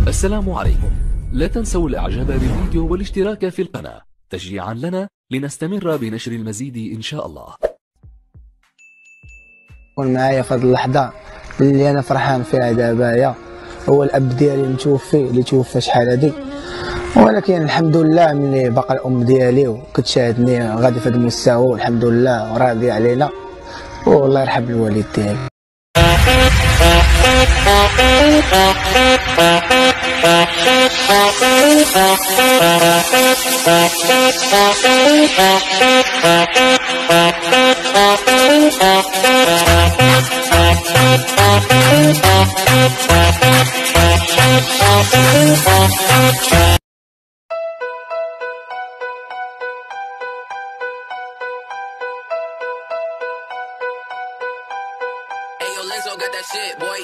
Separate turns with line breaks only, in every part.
السلام عليكم. لا تنسوا الاعجاب بالفيديو والاشتراك في القناة تشجيعا لنا لنستمر بنشر المزيد ان شاء الله.
كون معايا في هذه اللحظة اللي انا فرحان فيها دابايا هو الاب ديالي المتوفي اللي توفى شحال هادي، ولكن الحمد لله ملي باقا الام ديالي وكتشاهدني غادي في هذا المستوى والحمد لله وراضي علينا والله يرحم الوالد ديالي.
Got that shit, boy.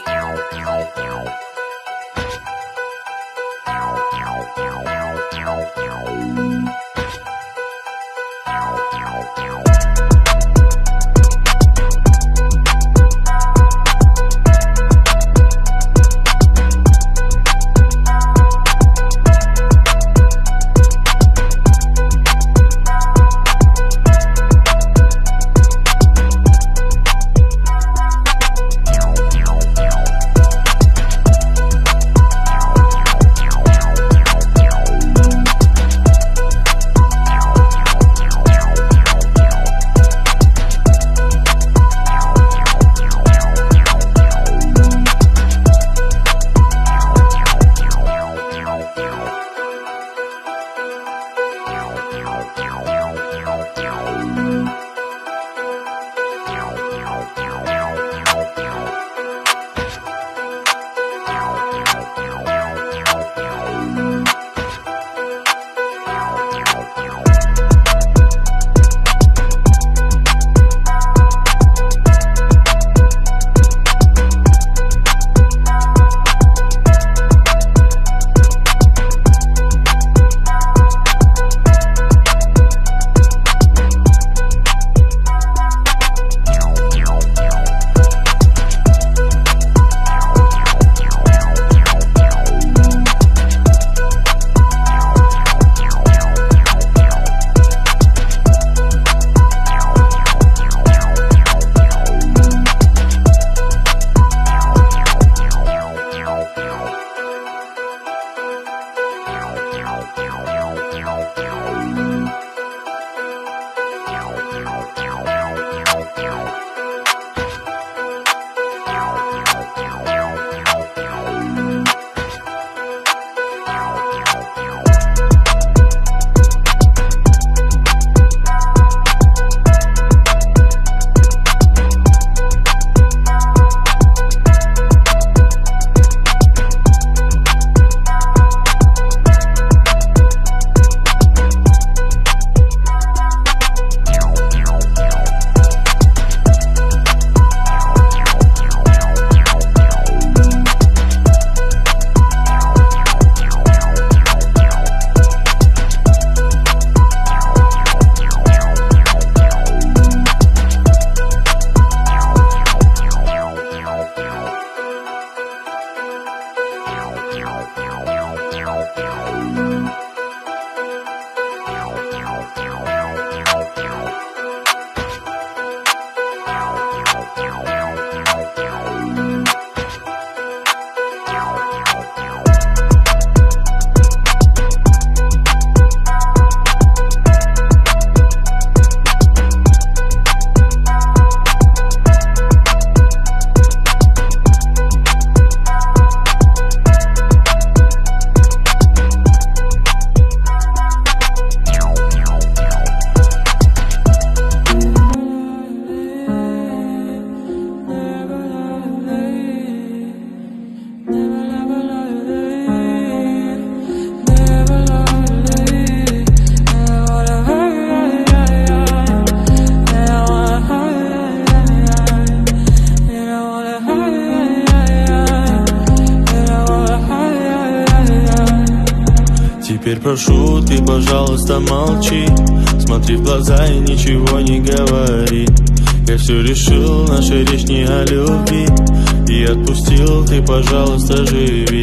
Теперь прошу, ты, пожалуйста, молчи. Смотри в глаза и ничего не говори. Я все решил, наша речь не о любви. И отпустил, ты, пожалуйста, живи.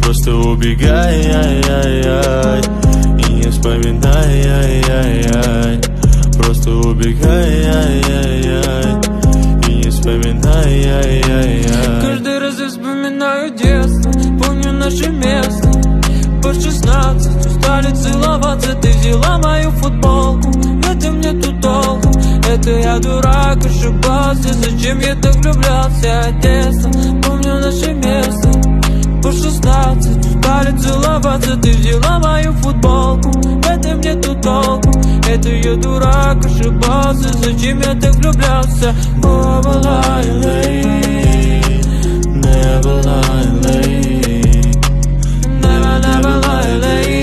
Просто убегай, ай-яй-яй, и не вспоминай, ай-яй-яй. Просто убегай, ай-яй-яй, и не вспоминай, ай-яй-яй.
Каждый раз я вспоминаю детство, помню наше место. По 16 устали целоваться, ты взяла мою футболку. В этом нету толку, это я дурак, ошибался. Зачем я так влюблялся от детства? Помню наше место. По 16 устали целоваться, ты взяла мою футболку. В этом нету толку, это я дурак, ошибался. Зачем я так влюблялся? Never lie, never lie. Never lie,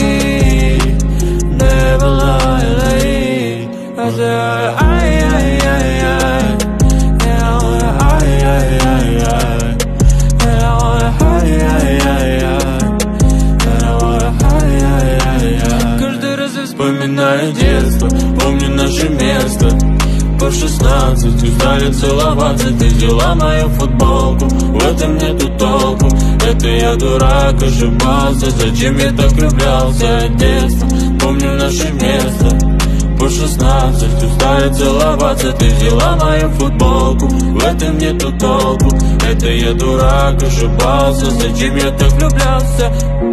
never lie. I said, ay, ay, ay, ay. And I wanna, ay, ay, ay, ay. And I wanna, ay, ay, ay, ay. And I wanna, ay, ay, ay, ay. Каждый раз я вспоминаю детство, помню наше место. По 16 устали целоваться, ты взяла мою футболку. В этом нету толку, это я дурак, ошибался. Зачем я так влюблялся от детства? Помню наше место. По 16 устали целоваться, ты взяла мою футболку. В этом нету толку, это я дурак, ошибался. Зачем я так влюблялся?